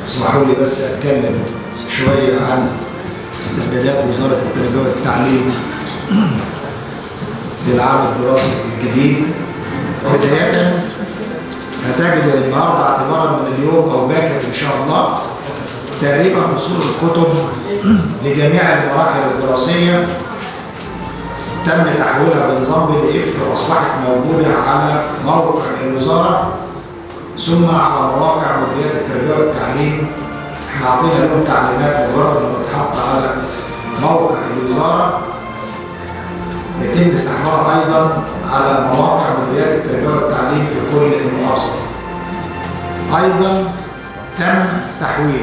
اسمحوا لي بس اتكلم شويه عن استعدادات وزاره التربيه والتعليم للعام الدراسي الجديد. بدايه هتجدوا النهارده اعتبارا من اليوم او باكر ان شاء الله تقريبا اصول الكتب لجميع المراحل الدراسيه تم تحويلها بنظام PDF واصبحت موجوده على موقع الوزاره ثم على مواقع مديريات التربيه والتعليم. احنا اعطينا لهم تعليمات مجرد ما تتحط على موقع الوزاره يتم سحبها ايضا على مواقع مديريات التربيه والتعليم في كل المحافظات. ايضا تم تحويل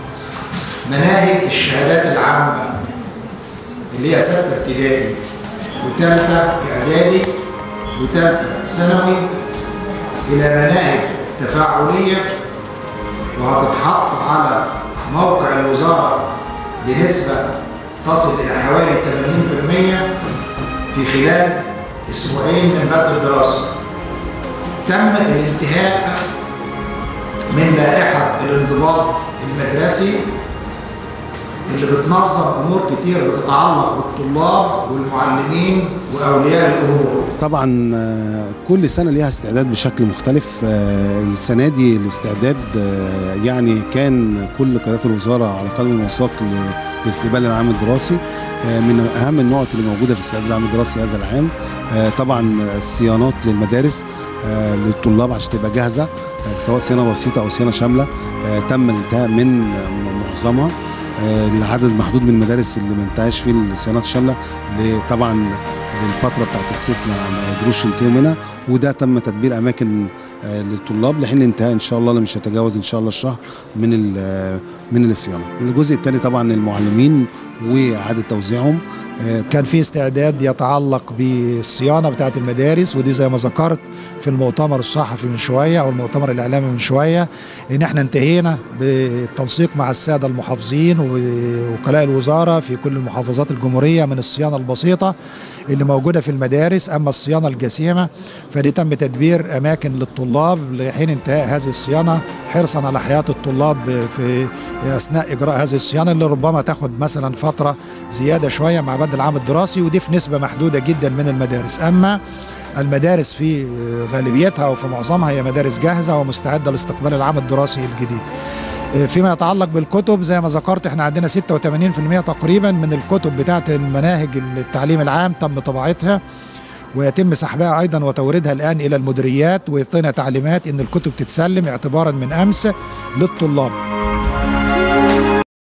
مناهج الشهادات العامه اللي هي 6 ابتدائي وثالثه اعدادي وثالثه ثانوي الى مناهج تفاعليه، وهتتحط على موقع الوزاره بنسبه تصل الى حوالي 80% في خلال اسبوعين من بدء الدراسه. تم الانتهاء من لائحه الانضباط المدرسي اللي بتنظم امور كتير بتتعلق بالطلاب والمعلمين واولياء الامور. طبعا كل سنه ليها استعداد بشكل مختلف. السنه دي الاستعداد يعني كان كل قيادات الوزاره على قدم وساق لاستقبال العام الدراسي. من اهم النقط اللي موجوده في استعداد العام الدراسي هذا العام طبعا الصيانات للمدارس للطلاب عشان تبقى جاهزه، سواء صيانه بسيطه او صيانه شامله. تم الانتهاء من معظمها. العدد محدود من المدارس اللي ما انتهاش فيه الصيانات الشامله طبعا للفتره بتاعت الصيف ما يقدروش ينتهوا منها، وده تم تدبير اماكن للطلاب لحين الانتهاء ان شاء الله اللي مش هيتجاوز ان شاء الله الشهر من الصيانه. الجزء الثاني طبعا المعلمين واعاده توزيعهم. كان في استعداد يتعلق بالصيانه بتاعت المدارس، ودي زي ما ذكرت في المؤتمر الصحفي من شويه او المؤتمر الاعلامي من شويه ان احنا انتهينا بالتنسيق مع الساده المحافظين ووكلاء الوزاره في كل المحافظات الجمهوريه من الصيانه البسيطه اللي موجوده في المدارس. اما الصيانه الجسيمه فدي تم تدبير اماكن للطلاب لحين انتهاء هذه الصيانه حرصا على حياه الطلاب في اثناء اجراء هذه الصيانه اللي ربما تاخد مثلا فتره زياده شويه مع بدء العام الدراسي، ودي في نسبه محدوده جدا من المدارس. اما المدارس في غالبيتها او في معظمها هي مدارس جاهزه ومستعده لاستقبال العام الدراسي الجديد. فيما يتعلق بالكتب زي ما ذكرت احنا عندنا 86% تقريبا من الكتب بتاعه المناهج التعليم العام تم طباعتها ويتم سحبها ايضا وتوريدها الان الى المديريات، ويعطينا تعليمات ان الكتب تتسلم اعتبارا من امس للطلاب.